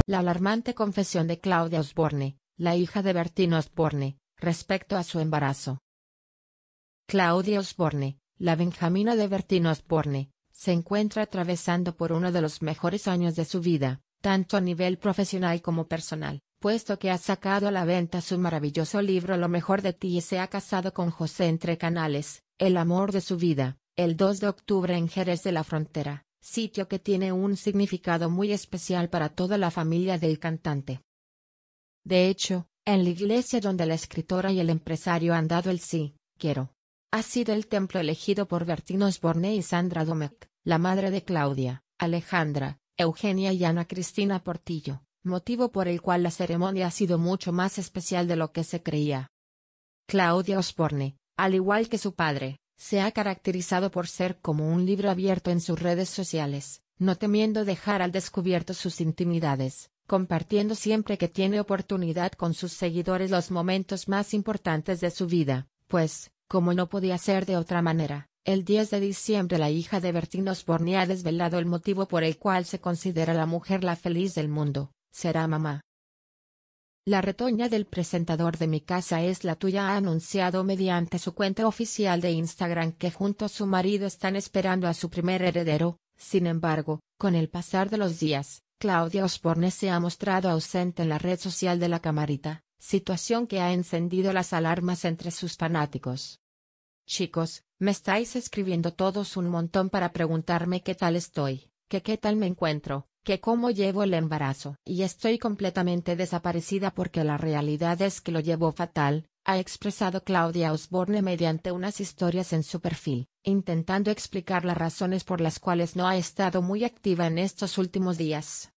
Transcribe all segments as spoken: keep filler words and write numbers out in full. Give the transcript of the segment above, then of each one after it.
La alarmante confesión de Claudia Osborne, la hija de Bertín Osborne, respecto a su embarazo. Claudia Osborne, la benjamina de Bertín Osborne, se encuentra atravesando por uno de los mejores años de su vida, tanto a nivel profesional como personal, puesto que ha sacado a la venta su maravilloso libro Lo mejor de ti y se ha casado con José Entre Canales, el amor de su vida, el dos de octubre en Jerez de la Frontera, sitio que tiene un significado muy especial para toda la familia del cantante. De hecho, en la iglesia donde la escritora y el empresario han dado el sí, quiero, ha sido el templo elegido por Bertín Osborne y Sandra Domecq, la madre de Claudia, Alejandra, Eugenia y Ana Cristina Portillo, motivo por el cual la ceremonia ha sido mucho más especial de lo que se creía. Claudia Osborne, al igual que su padre, se ha caracterizado por ser como un libro abierto en sus redes sociales, no temiendo dejar al descubierto sus intimidades, compartiendo siempre que tiene oportunidad con sus seguidores los momentos más importantes de su vida, pues, como no podía ser de otra manera, el diez de diciembre la hija de Bertín Osborne ha desvelado el motivo por el cual se considera la mujer la feliz del mundo, será mamá. La retoña del presentador de Mi casa es la tuya ha anunciado mediante su cuenta oficial de Instagram que junto a su marido están esperando a su primer heredero. Sin embargo, con el pasar de los días, Claudia Osborne se ha mostrado ausente en la red social de la camarita, situación que ha encendido las alarmas entre sus fanáticos. Chicos, me estáis escribiendo todos un montón para preguntarme qué tal estoy, que qué tal me encuentro, que cómo llevo el embarazo. Y estoy completamente desaparecida porque la realidad es que lo llevo fatal, ha expresado Claudia Osborne mediante unas historias en su perfil, intentando explicar las razones por las cuales no ha estado muy activa en estos últimos días.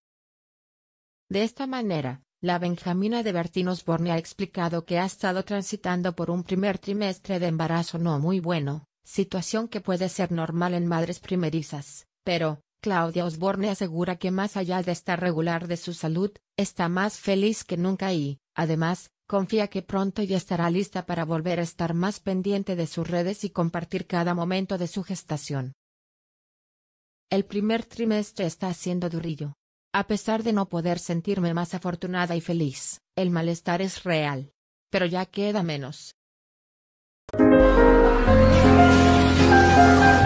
De esta manera, la benjamina de Bertín Osborne ha explicado que ha estado transitando por un primer trimestre de embarazo no muy bueno, situación que puede ser normal en madres primerizas, pero, Claudia Osborne asegura que más allá de estar regular de su salud, está más feliz que nunca y, además, confía que pronto ya estará lista para volver a estar más pendiente de sus redes y compartir cada momento de su gestación. El primer trimestre está siendo durillo. A pesar de no poder sentirme más afortunada y feliz, el malestar es real. Pero ya queda menos.